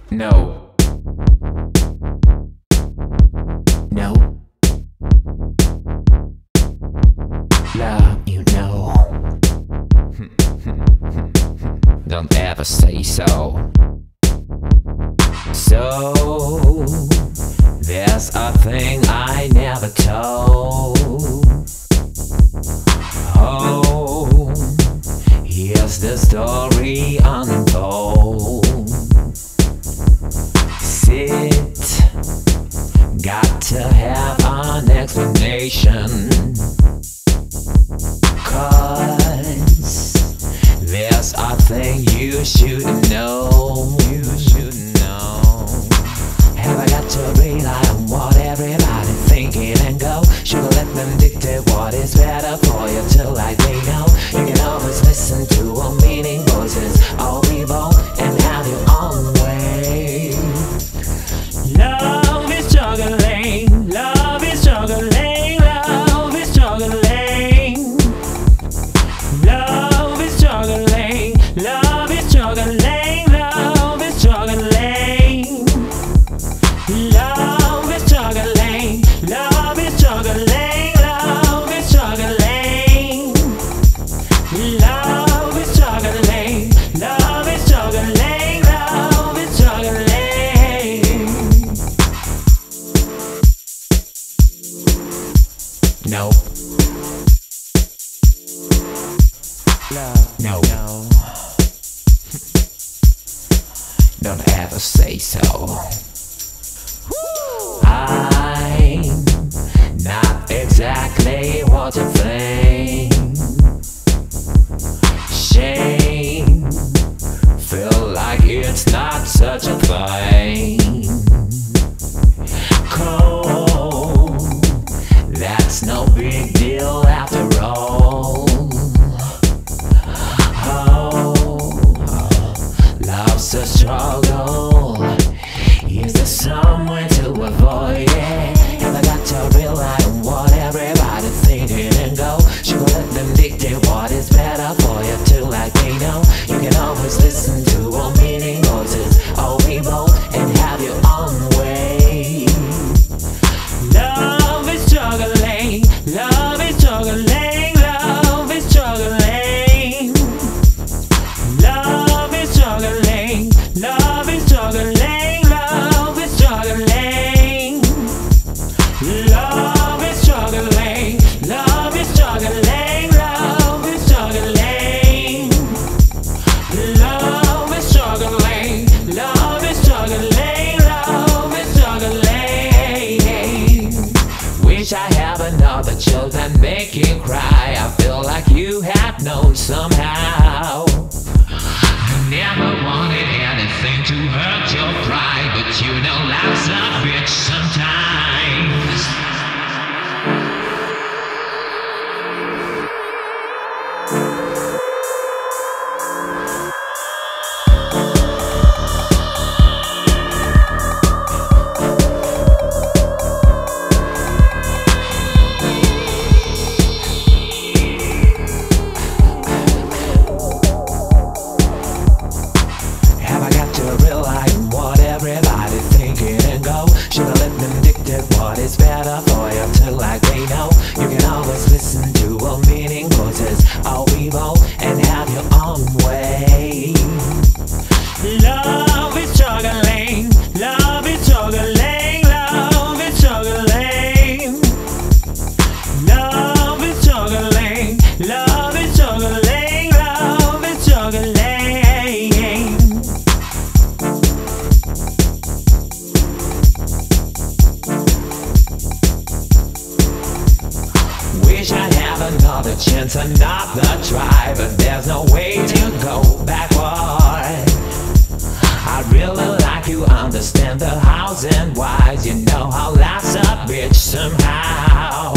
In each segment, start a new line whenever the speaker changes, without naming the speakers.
No. No. Love, you know. Don't ever say so. So there's a thing I never told. Oh, here's the story untold. Sit, got to have an explanation, 'cause there's a thing you shouldn't know. You shouldn't know. Have I got to rely on what everybody thinking and go? Should I let them dictate what is better for you till like they know? You can always listen to well-meaning voices, all people, and have your own way. Love is juggling, love is juggling, love is juggling. Love is juggling, love is juggling, love is juggling. Love is juggling, love is juggling, love is juggling. Love is juggling, love is juggling, love is juggling. No. Love, no. Don't ever say so. I'm not exactly what you think. Shame, feel like it's not such a thing. Cold, that's no big deal after all. Love's a struggle. Is there somewhere to avoid it? Have I got to rely on what everybody's thinking and go? Should I let them dictate what is better for you till like they know? You can always listen to well-meaning voices, all people, and have your own way. Love is juggling, love is juggling, love is juggling. Love is juggling, love is juggling, love is juggling. Love is juggling, love is juggling, love is juggling. Love is juggling, love is juggling, love is juggling. Wish I have another child that make you cry. I feel like you have known somehow. Never wanted anything to hurt your pride, but you know life's a bitch sometimes. What is better for you till like they know? You can always listen to well-meaning voices, all people, and have your own way. Love is juggling, love is juggling, love is juggling. Love is juggling, love is juggling, love is juggling. Wish I'd have another chance, another try, but there's no way to go backward. I really like you, understand the hows and whys. You know how life's a bitch somehow.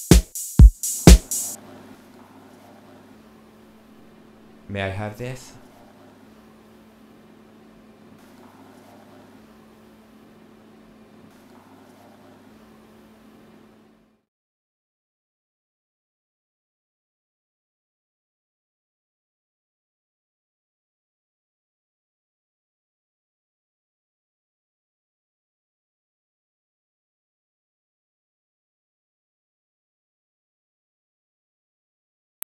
May I have this?